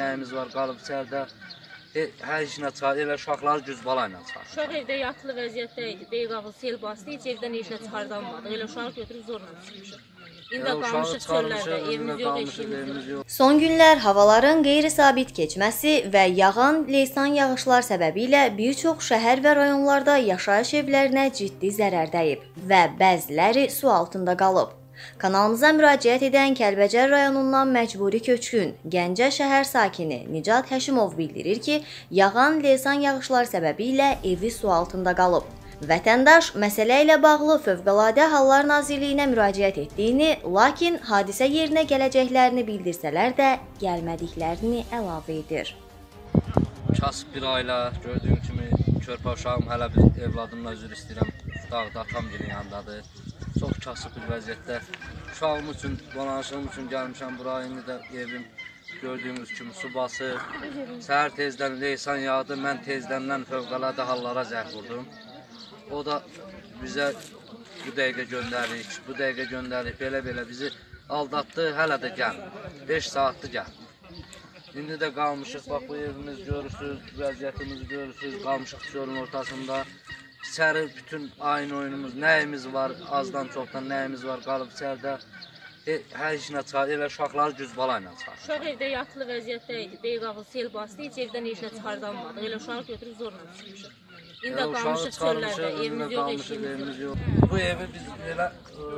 nəyimiz var qalıb içəridə. Hər işinə çıxar, elə uşaqları güz bala ilə çıxar. Uşaq evdə yatılı vəziyyətdə idi, beyqağı sel bastı, heç evdən işinə çıxardanmadıq. Elə uşağı götürüb zorla çıxmışıq. İndi qalmışıq çöllərdə, evimiz yox, eşiyimiz yox. Son günlər havaların qeyri-sabit keçməsi və yağan leysan yağışlar səbəbilə bir çox şəhər və rayonlarda yaşayış evlərinə ciddi zərər dəyib və bəziləri su altında qalıb. Kanalımıza müraciət edən Kəlbəcər rayonundan məcburi köçkün Gəncə şəhər sakini Nicat Həşimov bildirir ki, yağan leysan yağışlar səbəbilə evi su altında qalıb. Vətəndaş məsələ ilə bağlı Fövqəladə Hallar Nazirliyinə müraciət etdiyini, lakin hadisə yerinə gələcəklərini bildirsələr də gəlmədiklərini əlavə edir. Kasıb bir ailə, gördüyüm kimi körpə uşağım, hələ bir evladımla üzr istəyirəm, dağda atam günün yanındadır. Çox kasıb bir vəziyyətdə. Uşağım üçün, dolanışığım üçün gəlmişəm bura. İndi də evim gördüyünüz kimi su basır. Səhər tezdən leysan yağdı. Mən tezdəndən Fövqəladə Hallara zəng vurdum. O da bizə bu dəqiqə göndərik, bu dəqiqə göndərik, belə-belə bizi aldatdı. Hələ də gəlmir. 5 saatdır gəlmir. İndi də qalmışıq, bax bu evimiz görürsünüz, vəziyyətimizi görürsünüz, qalmışıq çölün ortasında. İçəri bütün ayın oyunumuz, nəyimiz var, azdan çoxdan nəyimiz var qalıb içəridə. Hər işinə çıxar, elə uşaqları güz bala ilə çıxar. Uşaq evdə yatılı vəziyyətdə idi, beyqağı sel bastı, heç evdən işinə çıxardanmadıq. Elə uşağı götürüb zorla çıxmışıq. İndi qalmışıq çöllərdə, evimiz yox, eşiyimiz yox. Bu evi biz belə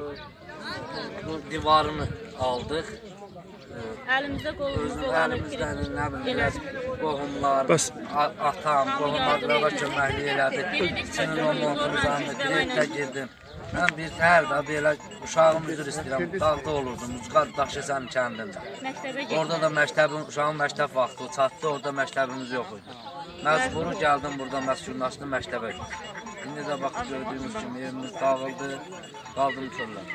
bu divarını aldıq. Əlimizdə qolumuz dolanıb Əlimizdən qohumlar, atam, qohumlar köməklik elədi. Senin o montumuzanı direktə girdim. Mən bir təhər də belə uşağım üzr istəyirəm, dağda olurdum, Ucqar Daşəsənin kəndində. Orada da məktəbim, uşağın məktəb vaxtı çatdı, orada məktəbimiz yox idi. Məcburu gəldim burada məskunlaşdım məktəbə. İndi də bax gördüyünüz kimi evimiz dağıldı, qaldım çöllər.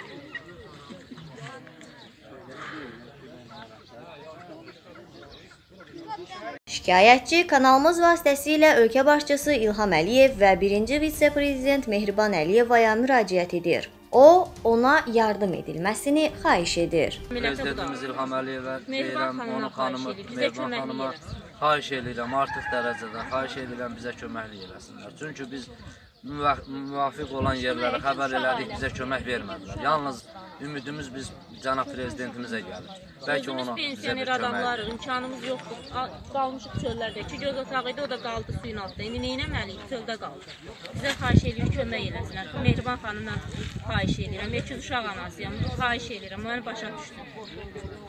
Şikayətçi kanalımız vasitəsilə ölkə başçısı İlham Əliyev və 1-ci vitse-prezident Mehriban Əliyevaya müraciət edir. O, ona yardım edilməsini xahiş edir. Prezidentimiz İlham Əliyevə deyirəm, onun xanımı Mehriban xanıma xahiş edirəm, artıq dərəcədə xahiş edirəm bizə köməklik eləsinlər. Çünki biz müvafiq olan yerlərə xəbər elədik, bizə kömək vermədilər. Yalnız ümidimiz biz cənab prezidentimizə gəlir. Bəlkə ona bizə bir kömək. İmkanımız yoxdur. Qalmışıq çöllərdə. 2 göz otağı idi, o da qaldı suyun altında. İndi neynəməliyik? Çöldə qaldı. Bizə xahiş edirəm, kömək eləsinlər. Mehriban xanımdan xahiş edirəm. 2 uşaq anasıyam. Xahiş edirəm. Məni başa düşdüm.